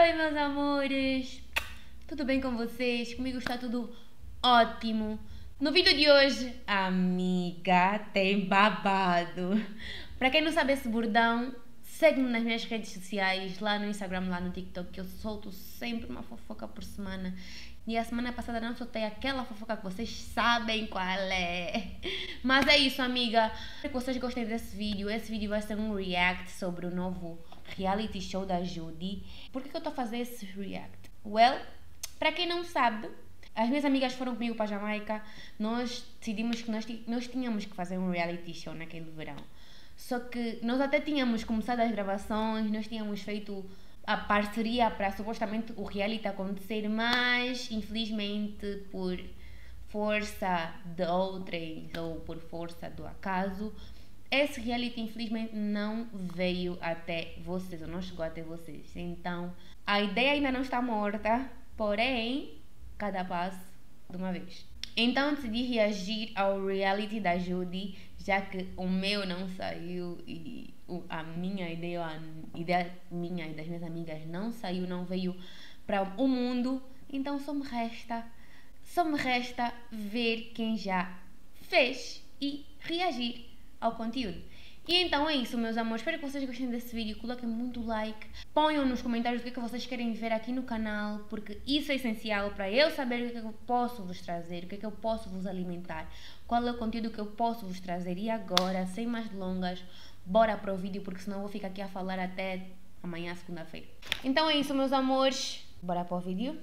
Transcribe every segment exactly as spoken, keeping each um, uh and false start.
oi, meus amores! Tudo bem com vocês? Comigo está tudo ótimo. No vídeo de hoje, amiga, tem babado. Para quem não sabe esse bordão, segue-me nas minhas redes sociais, lá no Instagram, lá no TikTok, que eu solto sempre uma fofoca por semana. E a semana passada não soltei aquela fofoca que vocês sabem qual é. Mas é isso, amiga. Espero que vocês gostem desse vídeo. Esse vídeo vai ser um react sobre o novo reality show da Judy. Por que, que eu estou a fazer esse react? Well, para quem não sabe, as minhas amigas foram comigo para a Jamaica. Nós decidimos que nós, nós tínhamos que fazer um reality show naquele verão. Só que nós até tínhamos começado as gravações, nós tínhamos feito a parceria para supostamente o reality acontecer, mas infelizmente por força de outrem ou por força do acaso, esse reality infelizmente não veio até vocês, ou não chegou até vocês. Então a ideia ainda não está morta, porém cada passo de uma vez. Então decidi reagir ao reality da Judy, já que o meu não saiu e a minha ideia, a ideia minha e das minhas amigas não saiu, não veio para o mundo. Então só me resta, só me resta ver quem já fez e reagir ao conteúdo. E então é isso, meus amores. Espero que vocês gostem desse vídeo. Coloquem muito like. Ponham nos comentários o que é que vocês querem ver aqui no canal, porque isso é essencial para eu saber o que é que eu posso vos trazer, o que é que eu posso vos alimentar, qual é o conteúdo que eu posso vos trazer. E agora, sem mais delongas, bora para o vídeo, porque senão eu vou ficar aqui a falar até amanhã, segunda-feira. Então é isso, meus amores. Bora para o vídeo.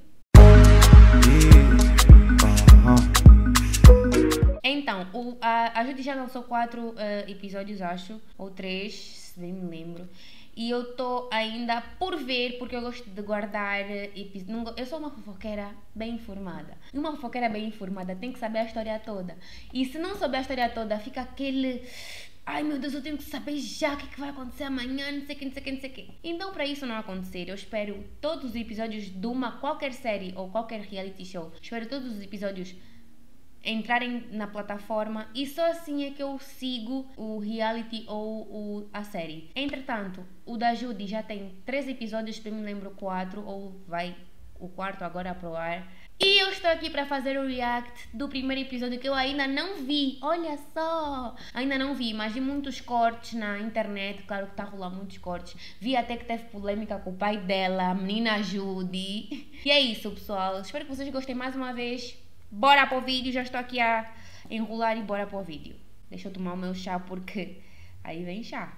Então, o, a, a Judy já lançou quatro uh, episódios, acho, ou três, se bem me lembro. E eu estou ainda por ver, porque eu gosto de guardar episódios. Eu sou uma fofoqueira bem informada. E uma fofoqueira bem informada tem que saber a história toda. E se não souber a história toda, fica aquele... Ai meu Deus, eu tenho que saber já o que, é que vai acontecer amanhã, não sei o que, não sei o que, não sei o que. Então, para isso não acontecer, eu espero todos os episódios de uma qualquer série ou qualquer reality show. Espero todos os episódios entrarem na plataforma e só assim é que eu sigo o reality ou o, a série. Entretanto, o da Judy já tem três episódios, se eu me lembro quatro, ou vai o quarto agora pro ar. E eu estou aqui para fazer o react do primeiro episódio que eu ainda não vi. Olha só! Ainda não vi, mas vi muitos cortes na internet. Claro que tá rolando muitos cortes. Vi até que teve polêmica com o pai dela, a menina Judy. E é isso, pessoal. Espero que vocês gostem mais uma vez. Bora para o vídeo. Já estou aqui a enrolar e bora para o vídeo. Deixa eu tomar o meu chá porque aí vem chá.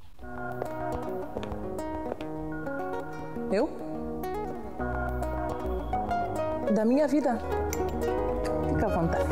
Eu? Da minha vida. Fica à vontade.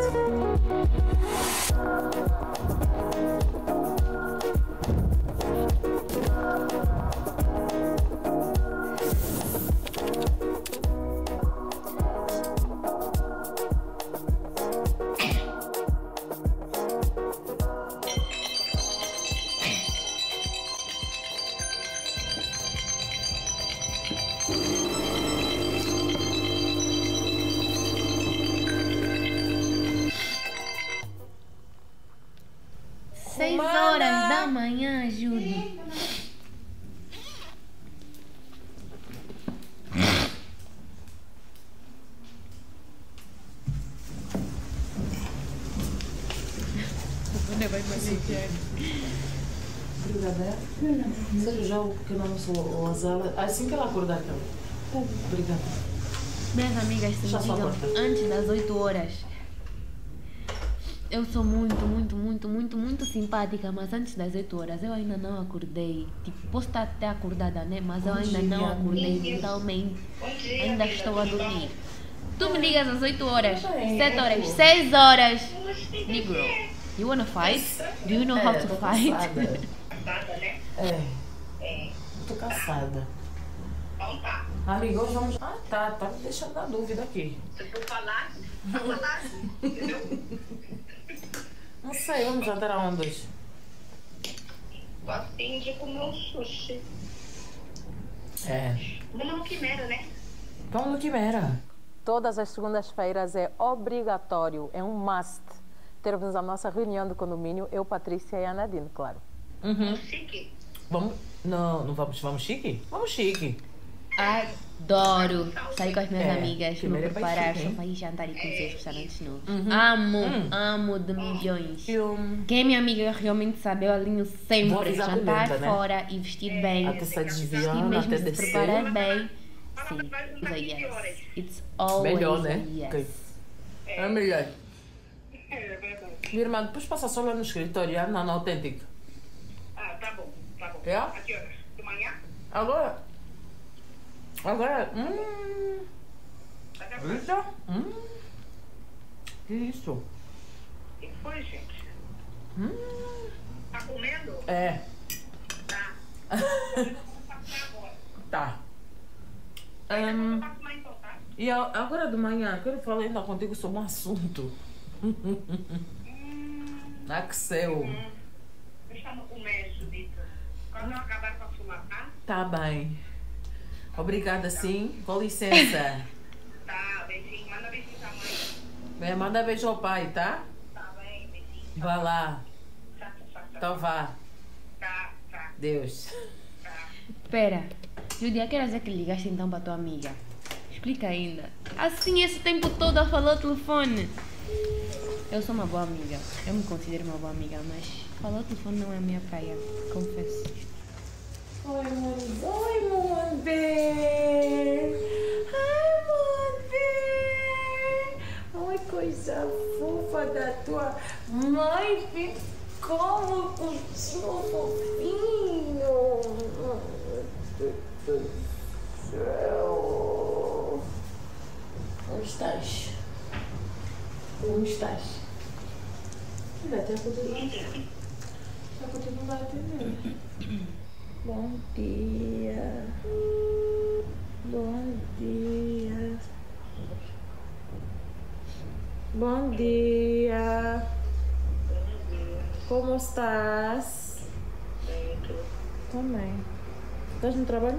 Seis horas da manhã, Judy. Obrigada. Seja já o pequeno almoço ou azala. Assim que ela acordar, então. Obrigada. Minhas amigas se digam antes das oito horas. Eu sou muito, muito, muito, muito, muito simpática, mas antes das oito horas eu ainda não acordei. Tipo, posso estar até acordada, né? Mas eu ainda não acordei mentalmente. Ainda estou a dormir. Tu me ligas às oito horas, sete horas, seis horas. Negro, you wanna fight? Do you know how to fight? É. Tô cansada. Então tá. Amiga, hoje vamos... Ah, tá. Tá me deixando na dúvida aqui. Se tu falar, tu falar, entendeu? Não sei, vamos jantar aonde hoje? Tô a fim de comer um sushi. É. Vamos no Quimera, né? Vamos no Quimera. Todas as segundas-feiras é obrigatório, é um must, termos a nossa reunião do condomínio, eu, Patrícia e a Nadine, claro. Uhum. Chique. Vamos... Não, não vamos, vamos chique? Vamos chique. Adoro sair com as minhas É, amigas, me primeiro é preparar baixinho, só hein? para ir jantar e conhecer os restaurantes novos. Uhum. Amo, Hum. amo de milhões. Eu... Quem é minha amiga realmente sabe, eu alinho Vou sempre avisar com jantar Benta, né? fora e vestir bem. Até sair Vestir desviando, mesmo, até se descer. preparar bem. Sim, it's a yes. It's always Melhor, a né? yes. Ok. É melhor. É verdade. Minha irmã, depois passa só lá no escritório, ah, não, no autêntico. Ah, tá bom, tá bom. É? A que horas? De manhã? Agora. Agora. Hum. Até depois. Eita. Hum. Que isso? O que foi, gente? Hum. Tá comendo? É. Tá. Vamos passar agora. Tá. Vamos Hum, passar mais então, tá? e a- agora de manhã, quero falar ainda contigo sobre um assunto. Axel. Hum. Deixa eu comer, Judita. Quando eu acabar com a fumar, tá? Tá bem. Obrigada, sim. Com licença. Tá, beijinho. Manda beijinho pra mãe. Bem, manda beijo ao pai, tá? Tá bem, beijinho. Vai lá. Tá, tá, tá, tá. Então vá. Tá, tá, Deus. tá. Espera, Judy, a que horas é que ligaste então para tua amiga? Explica ainda. Assim, esse tempo todo a falar ao telefone. Eu sou uma boa amiga. Eu me considero uma boa amiga, mas falar ao telefone não é a minha praia, confesso. Oi, amor. Oi, amor. Bem. Ai, amor. Bem. Ai, coisa fofa da tua mãe. Vem como um curtinho fofinho. Meu Deus do céu. Como estás? Como estás? Ainda até poder. Já continuar a atender. Bom dia. Bom dia. Bom dia. Como estás? Bem, tu. Também. Estás no trabalho?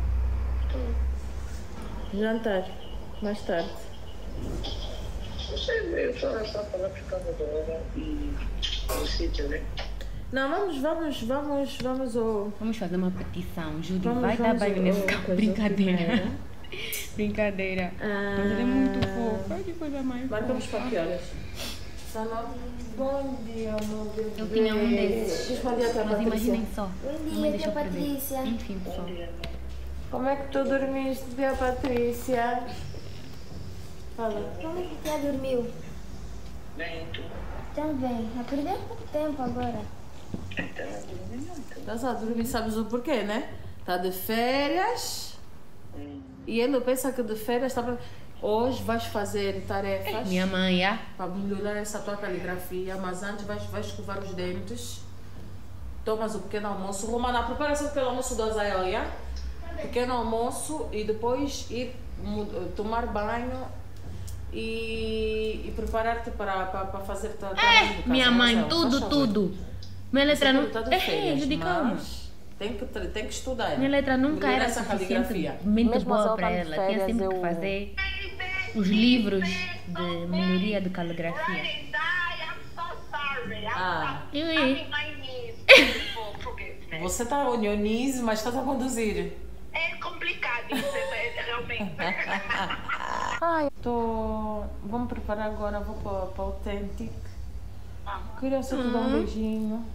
Jantar. Mais tarde. Não sei, eu só só falar por causa da hora e do sítio, né? Não, vamos, vamos, vamos, vamos ao... Vamos fazer uma petição. Judy, Vamos, vai dar vamos banho ao- nesse ao carro. coisa Brincadeira. primeiro. Brincadeira. Ah. Mas ele é muito fofo. Ai, que coisa mais Marcamos fofa. para que horas? Tá na... Bom dia, meu bebê. Eu tinha um desses. Diz bom dia, tia Mas Patrícia. imaginem só. Bom a dia, mãe deixou tia perder. Patrícia. Enfim, pessoal. Como é que tu dormiste, tia Patrícia? Fala. Como é que tia dormiu? Bem, tu. Também. Acordei há pouco tempo agora. Então, dormindo. Estás a dormir, sabes o porquê, né? Está de férias e ele pensa que de férias está pra... Hoje vais fazer tarefas Minha mãe, ah? para melhorar essa tua caligrafia, mas antes vais, vais escovar os dentes, tomas o pequeno almoço. Romana, prepara-se o pequeno almoço do Azael, já? Pequeno almoço e depois ir mu- tomar banho e, e preparar-te para, para, para fazer ta- trabalho de casa. Minha mãe, Azael, tudo, faz favor. tudo. Minha letra não. Está de É, férias, Judy, calma. mas tem que, tra- tem que estudar. Minha letra nunca Melhorar era essa caligrafia. suficientemente Mesmo boa as para aulas de ela. Tinha férias, sempre que eu- fazer os livros de melhoria de caligrafia. Right, I'm so sorry. I'm Ah. so- Eu, I hein? mean, my niece. Forgive me. Você está onionize, mas está a conduzir. É complicado isso, é- é- realmente. Ai, tô... Vamos preparar agora, vou para, para o Authentic. Queria só te dar um beijinho.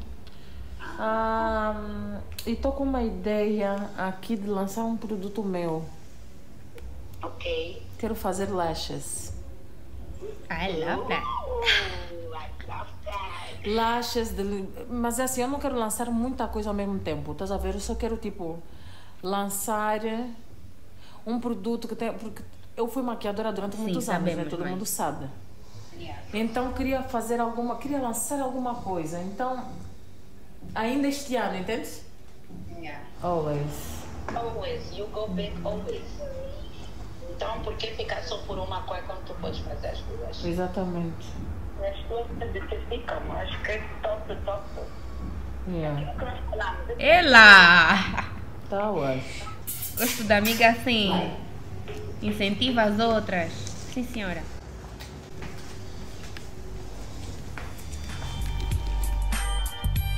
Ah, e tô com uma ideia aqui de lançar um produto meu. Ok. Quero fazer lashes. I love that. Oh, I love that. Lashes, de... mas é assim, eu não quero lançar muita coisa ao mesmo tempo. Estás a ver? Eu só quero, tipo, lançar um produto que tem... Porque eu fui maquiadora durante Sim, muitos anos, né? sabemos, Todo mãe. mundo sabe. Yeah. Então queria fazer alguma, queria lançar alguma coisa. Então, ainda este ano, entende? Yeah. Always. Always, you go big always. Então, por que ficar só por uma coisa quando tu podes fazer as duas? Exatamente. As duas ficam, acho que é top, top. Yeah. O que nós falamos? Ela! Tá hoje. Gosto da amiga assim. Incentiva as outras. Sim, senhora.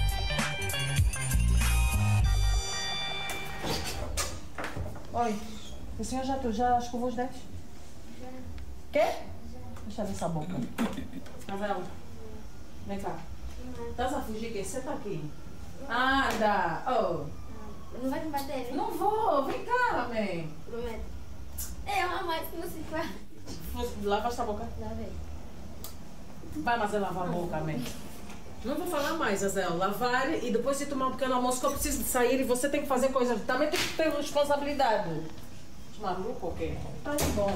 Oi. O senhor já, já escovou os dentes? Já. Quer? Deixa essa boca. Rafael, vem cá. Estás a fugir que você tá aqui? Anda! Oh. Não vai me bater? Não vou, vem cá, mãe. Prometo. É, mamãe, se não se faz. Lava esta boca. Lavei. Vai, mas é lavar a boca, mãe. Não vou falar mais, Azel. Lavar e depois ir tomar um pequeno almoço que eu preciso de sair e você tem que fazer coisas. Também tem que ter responsabilidade. Maluco ou quê? Tá bom.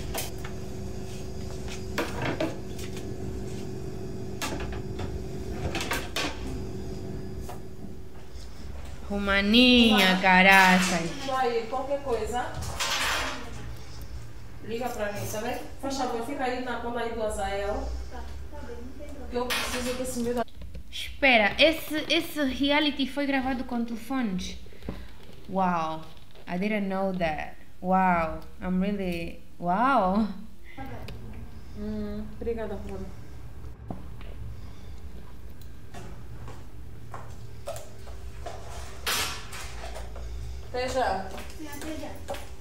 Romaninha, caraças. Aí, qualquer coisa, liga pra mim, tá bem? Faz favor, fica aí na conta aí do Azael. Tá, tá bem, não tem problema. Que eu preciso desse meu. Espera, esse, esse reality foi gravado com telefones? Wow, I didn't know that. Wow, I'm really... Wow. Hum, obrigada, Flora. Até já. Sim, até já.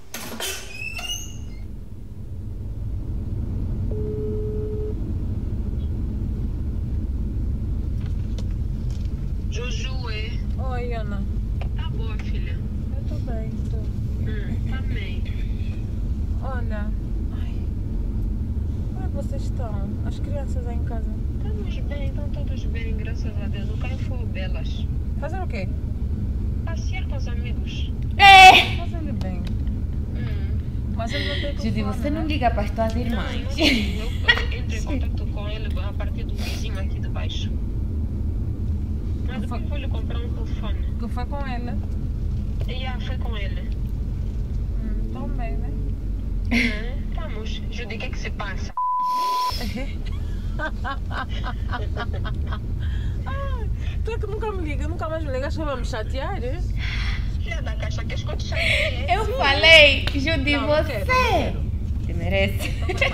Juju, é? Oi, Ana. Tá boa, filha. Eu tô bem, tô. Hum, também. Olha. Ai. Como é que vocês estão? As crianças aí em casa? Estamos bem, estão todos bem, graças a Deus. O carro foi belas. Fazendo o quê? Passear com os amigos. É! Fazendo bem. Hum. Mas eu não tenho Judy, você não liga para as tuas irmãs. Eu entrei em contato com ele a partir do vizinho aqui de baixo. Mas depois vou lhe comprar um telefone. Que foi com ele? E ah, foi com ele. Hum, tão bem, né? Hum, estamos. Judy, o que é que se passa? Ah, tu é que nunca me liga, nunca mais me liga, acho que vai me chatear, é? Filha da caixa, queres que eu te chateie? Eu falei, Judy, Não, não você quero, não quero. te merece.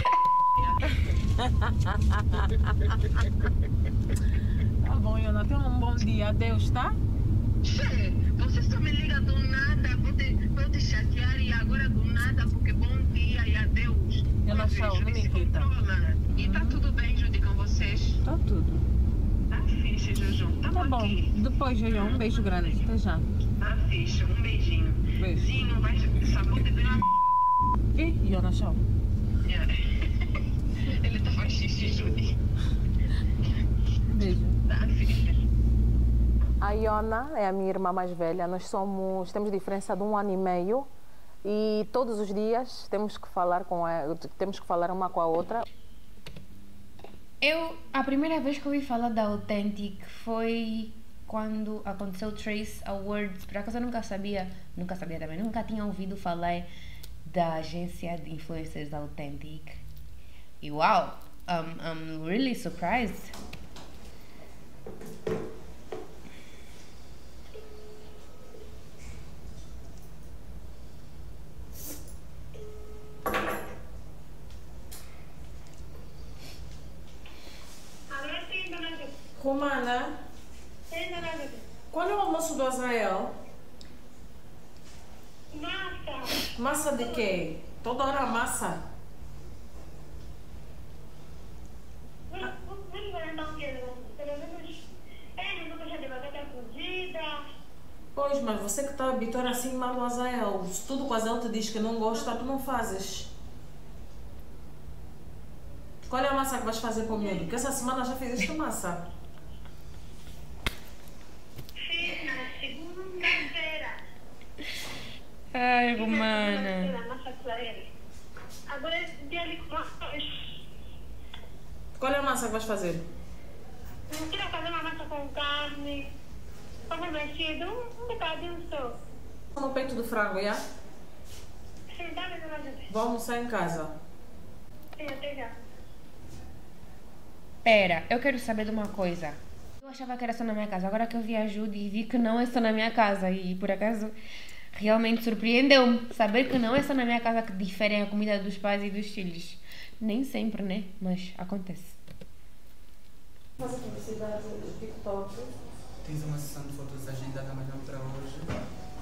Tá bom, Iona, tenha um bom dia, adeus, tá? Fê, você só me liga do nada, vou te, vou te chatear e agora do nada, porque bom dia e adeus. Iona, Pois é, tchau, não Judy, me se irrita. controla. E tá tudo bem, Judy, com vocês? Tá tudo. Tá fixe, Juju. Tamo Tá bom, aqui. depois, Jojo, um beijo grande, até já. Tá fixe, um beijinho. Beijo. Zinho, vai sabor de ver a... E Iona, tchau. Ele tava xixi, Judy. Beijo. Tá fixe. A Iona é a minha irmã mais velha. Nós somos, temos diferença de um ano e meio e todos os dias temos que falar com a, temos que falar uma com a outra. Eu, a primeira vez que ouvi falar da Authentic foi quando aconteceu o Trace Awards. Por acaso eu nunca sabia, nunca sabia também, nunca tinha ouvido falar da agência de influencers da Authentic. E uau, um, I'm really surprised. Romana, qual é o almoço do Azael? Massa! Massa de quê? Toda hora massa. Vamos inventar um quê? Pelo menos... É, não deixa de batata cozida. Pois, mas você que está habituado assim mal ao Azael. Se tudo que o Azael te diz que não gosta, tu não fazes. Qual é a massa que vais fazer para o miúdo? Porque essa semana já fizeste massa. Fiz na segunda-feira. Ai, Fiz na Romana. segunda-feira, massa para ele. Agora é dia de comer. Qual é a massa que vais fazer? Não quero fazer uma massa com carne. Como mexido, um, um bocadinho só. No peito do frango, já? Sim, dá mesmo mais uma vez. Vou almoçar em casa. Sim, até já. Pera, eu quero saber de uma coisa. Eu achava que era só na minha casa, agora que eu vi a Judy e vi que não é só na minha casa. E por acaso realmente surpreendeu-me saber que não é só na minha casa que diferem a comida dos pais e dos filhos. Nem sempre, né? Mas acontece. Fazer publicidade do TikTok. Tens uma sessão de fotos agendada, mas não para hoje.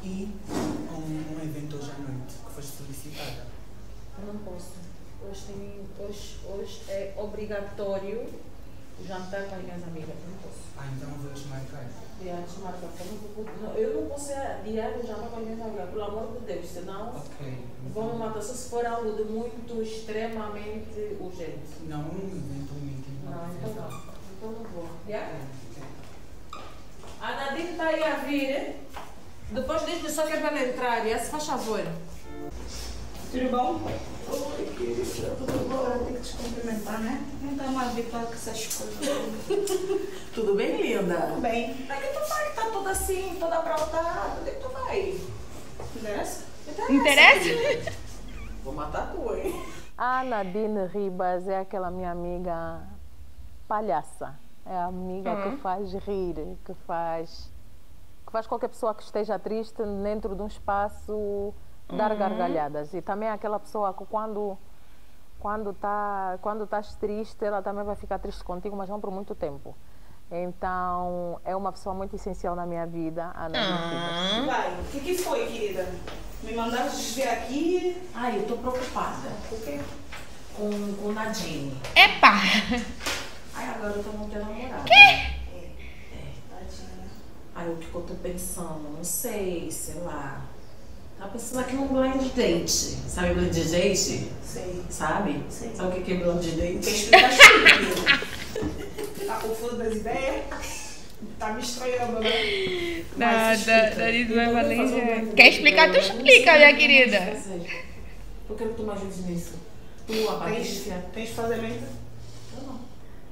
E um, um evento hoje à noite que foste solicitada. Eu não posso. Hoje, tem, hoje, hoje é obrigatório o jantar com as minhas amigas. Não posso. Ah, então vou desmarcar. Yeah, desmarca. Eu não, vou- eu não posso adiar o jantar com as minhas amigas, pelo amor de Deus, senão Ok. vão me matar. Só se for algo de muito extremamente urgente. Não, um evento, um meeting. Não, então não. Então não vou. Yeah? Ok. A Nadine está aí a vir. Depois diz-me só que é para ela entrar. Yeah? Se faz favor. Tudo bom? Oi, querida, tudo bom? Tem que te cumprimentar, né? Não dá mais habituado com essas coisas. Tudo bem, linda? Tudo bem. Onde é que tu vai? Tá toda assim, toda aprontada. Onde é que tu vai? Interessa? Interessa? Vou matar tu, hein? A Nadine Ribas é aquela minha amiga palhaça. É a amiga Uhum. que faz rir, que faz, que faz qualquer pessoa que esteja triste dentro de um espaço dar gargalhadas. E também é aquela pessoa que quando quando tá quando estás triste, ela também vai ficar triste contigo, mas não por muito tempo. Então, é uma pessoa muito essencial na minha vida, a Nadine Ribas. Vai, o que, que foi, querida? Me mandaste vir aqui. Ai, eu tô preocupada. O quê? Com, com Nadine. Epa! Ai, agora eu tô não tendo namorado. Tadinha. Ai, o que que eu tô pensando? Não sei, sei lá. Tava pensando aqui num blind date. Sabe blind date? Sei. Sabe? Sei. Sabe o que que é blind Tem date? que explicar tudo, querida. Tá confuso das ideias? Tá me estranhando, né? Nada, Nariz vai valer. Quer explicar? Tu explica, minha querida. Eu quero que tu me ajudes nisso. Tu, a Tens, Patrícia. tens fazimento? Eu não.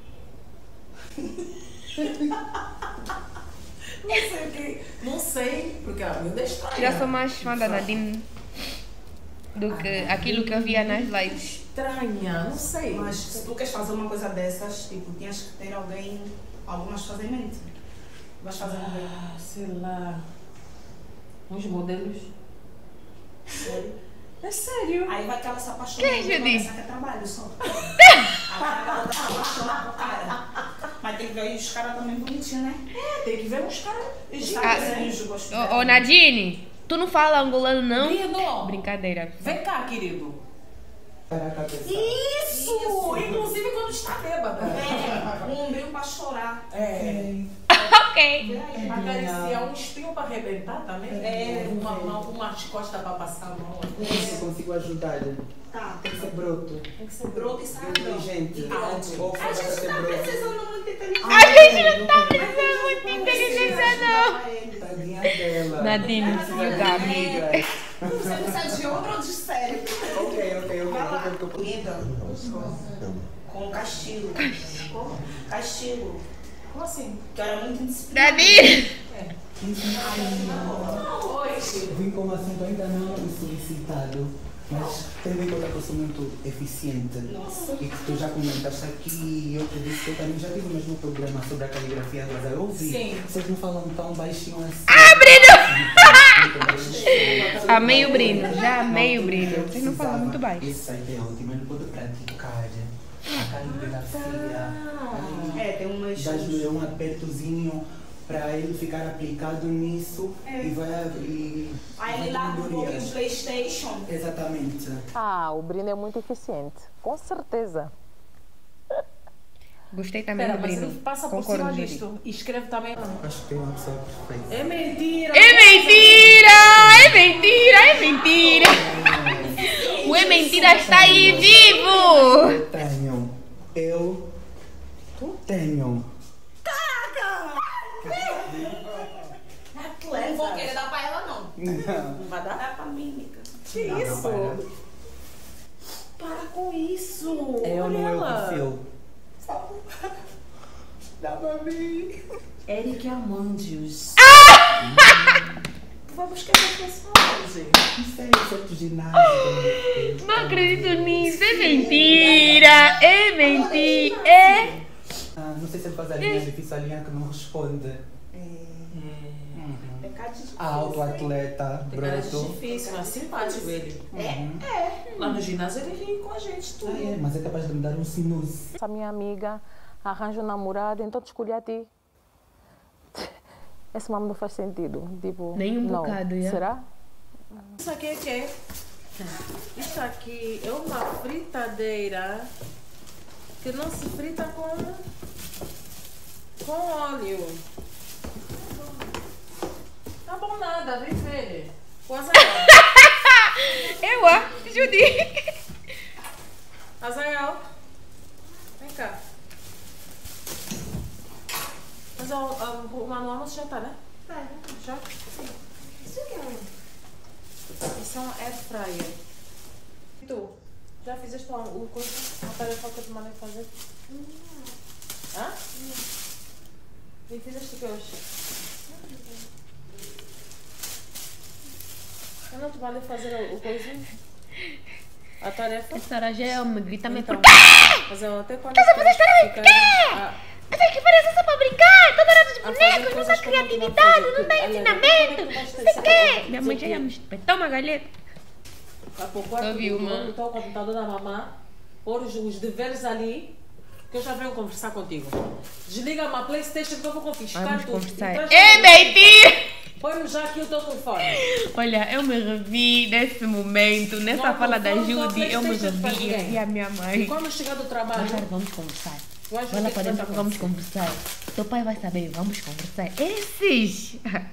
Não sei o que. Não sei, porque a vida é estranha. Já sou mais fã da Nadine do que aquilo que eu via nas lives. Estranha, não sei. Mas se tu queres fazer uma coisa dessas, tipo, tinhas que ter alguém, algo mais fazimento. Vais fazer alguém. Ah, sei lá. Uns modelos. Sério? É sério. Aí vai que ela se apaixona. Quem, vai Judy? pensar que é trabalho só. Aí ela vai se apaixonar pro cara. Mas tem que ver os caras também bonitinhos, né? Tem que ver uns caras. Os Ah, caras, eu gosto Ô, ô, Nadine, tu não fala angolano, não? Querido, Brincadeira. vem cá, querido. Para a cabeça. Isso! Inclusive quando está bêbada. É, um ombrinho pra chorar. É. Ok. Acariciar um espinho para arrebentar também. É. Uma, uma, umas costas para passar a mão. Isso eu consigo ajudar. Tá. Tem que ser broto. Tem que ser Broto e sarão. Inteligente. Áudio. Ou A para gente ser tá broto. precisando muito de inteligência. A gente não tá precisando muito de inteligência, não. Tadinha dela. Nadine, Precisa de amiga. amigas. Você precisa de ombro ou de cérebro? Ok, ok, ok. Vai lá, Eu tô- eu tô- linda. Com castigo. Como? Castigo. Como assim? Que era muito indisciplinado. Nadine! Oi. Vim com um assunto ainda não solicitado, mas tendo em conta que eu sou muito eficiente Nossa. e que tu já comentaste aqui, eu te disse que eu também já tive o mesmo problema sobre a caligrafia do Azar. Eu ouvi. Sim. Vocês não falam tão baixinho assim. Ah, Brino! Amei o Brino, já amei o Brino. Vocês não falam muito baixo. Esse site é ótimo, ele pode praticar a caligrafia. É, tem umas. Dás-lhe um apertozinho para ele ficar aplicado nisso É. e vai. E, Aí vai ele larga um ter pouquinho melhorias. de Playstation. Exatamente. Ah, o Brino é muito eficiente, com certeza. Gostei também Espera, do mas Brino. ele passa por Concordo, cima Judy. disto e escreve também. Acho que tem uma pessoa perfeita. É mentira! É mentira! É mentira! É mentira! O É Mentira está aí vivo! Eu tenho. Eu. Tu tenho. Não vou querer dar pra ela, não. Não. Não vai dar? Dá pra mim, Mica. Que Não, isso? para. Para com isso! Eu Olha não é o ela. perfil. Dá pra mim. Eric Amandios. Tu vai buscar essa pessoa hoje. Não sei, eu sou do ginásio. Não acredito nisso! É mentira! É mentira! É... Ah, não sei se ele faz a linha difícil, a linha que não responde. Pecadinho. A autoatleta, Tem cara de broto. difícil, mas simpático ele. É? Lá no ginásio ele ri com a gente, tudo. Ah, é, mas é capaz de me dar um sinus. Essa minha amiga arranja um namorado, então te escolhi a ti. esse nome não faz sentido. Tipo, Nem um não. bocado, já. Será? Isso aqui é o quê? Isto aqui é uma fritadeira que não se frita com, com óleo. Tá bom nada, vem ver. Com Azael. Eu, ó, Judy. Azael, vem cá. Mas o, o, o manual almoço já tá, né? Tá. Já? Isso que é? Isso é um air fryer. E tu? Já fizeste o, o coisa? A tarefa que eu te mandei fazer? Não. Hã? Não. E fizeste o que hoje? Eu não te mandei fazer o, o coisa? A tarefa? Essa hora já é me grita me Então, por quê? mas eu até quando Estás a fazer história por quê? Até que parece só para brincar, toda hora dos bonecos, não dá criatividade, não dá ensinamento, não sei o quê. Minha mãe já ia me espetar uma galeta. Vai para o quarto Só vi do uma. botar o computador da mamãe, pôr os, os deveres ali, que eu já venho conversar contigo. Desliga uma Playstation que eu vou confiscar Vamos tudo. conversar. E traz Ei, tudo. Beiti! Põe-me já aqui o teu telefone. Olha, eu me revi nesse momento, nessa Não, fala da não, não, Judy, eu me PlayStation para revi ninguém. e a minha E mãe. quando chegar do trabalho, Mais tarde vamos conversar. tu vais ver Vai o lá que para é que dentro vai que vamos acontecer. conversar. Teu pai vai saber, vamos conversar. Esses!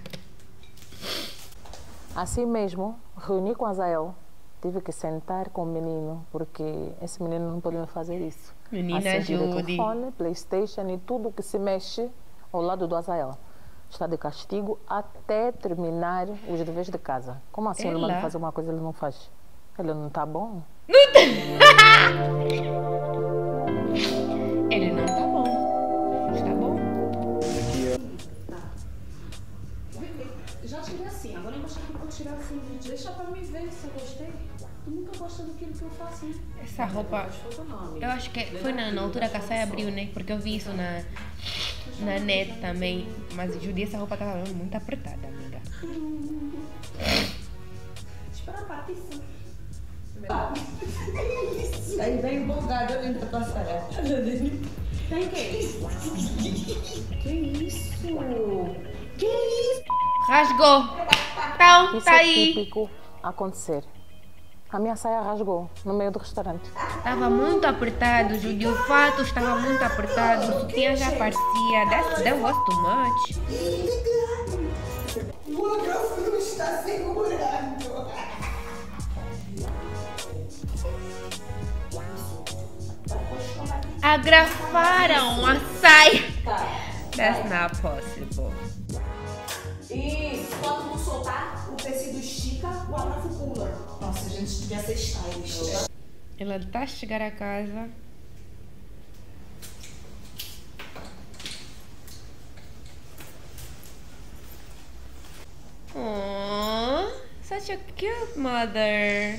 Assim mesmo, reuni com Azael. Tive que sentar com o menino, porque esse menino não pode me fazer isso. Menina Acender o Judy. telefone, Playstation e tudo que se mexe ao lado do Azael. Está de castigo até terminar os deveres de casa. Como assim ele Ela? manda fazer uma coisa e ele não faz? Ele não está bom? Ele não tá bom. Está bom? Já tirei assim, agora eu gostaria que eu tirar assim. Deixa pra mim ver se eu gostei. Tu nunca gosta daquilo que eu faço, né? Essa roupa, eu acho que foi na, na altura que a saia abriu, né? Porque eu vi isso na, na net também. Mas Judy, essa roupa tava muito apertada, amiga. Espera a partição. Aí vem empolgado, eu lembro da tua saia. Tem quê? Que isso? Que isso? Rasgou! Então, Isso tá é aí. típico acontecer. A minha saia rasgou no meio do restaurante. Estava muito apertado, Judy. O fato estava muito apertado. O sutiã já parecia. That, that was too much. O microfone está segurando. Agrafaram a saia. That's not possible. Isso, quando tu soltar, o tecido estica, o abraço pula. Nossa, a gente devia ser stylist. Ela está a chegar a casa. Aww, such a cute mother.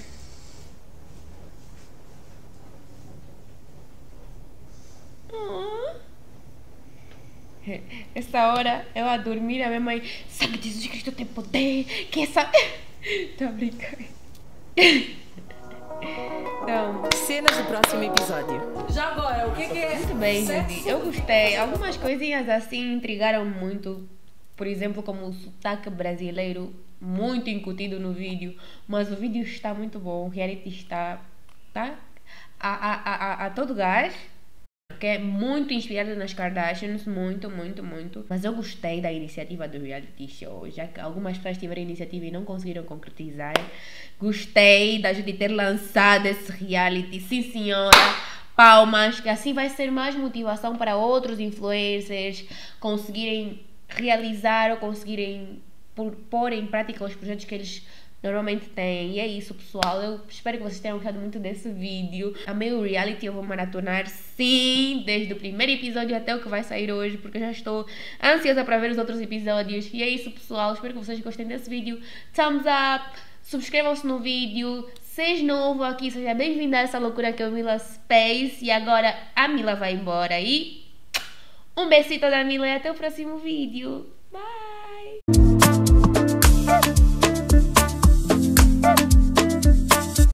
Aww. Essa hora eu a dormir, a minha mãe, sangue de Jesus Cristo tem poder, que essa. Tô brincando. Então, Cenas do próximo episódio. Já agora, o que, que é? muito bem, sexo? Judy. Eu gostei. Algumas coisinhas assim intrigaram muito. Por exemplo, como o sotaque brasileiro, muito incutido no vídeo. Mas o vídeo está muito bom. O reality está, tá? A, a, a, a, a todo gás. Que é muito inspirado nas Kardashians, muito, muito, muito. Mas eu gostei da iniciativa do reality show, já que algumas pessoas tiveram iniciativa e não conseguiram concretizar. Gostei da gente ter lançado esse reality, sim senhora. Palmas, que assim vai ser mais motivação para outros influencers conseguirem realizar ou conseguirem pôr em prática os projetos que eles normalmente têm. E é isso, pessoal. Eu espero que vocês tenham gostado muito desse vídeo. Amei o reality, eu vou maratonar sim, desde o primeiro episódio até o que vai sair hoje, porque eu já estou ansiosa para ver os outros episódios. E é isso, pessoal. Espero que vocês gostem desse vídeo. Thumbs up, subscrevam-se no vídeo. Seja novo aqui, seja bem-vindo a essa loucura que é o Mila Space. E agora a Mila vai embora e um besito da Mila e até o próximo vídeo. Bye!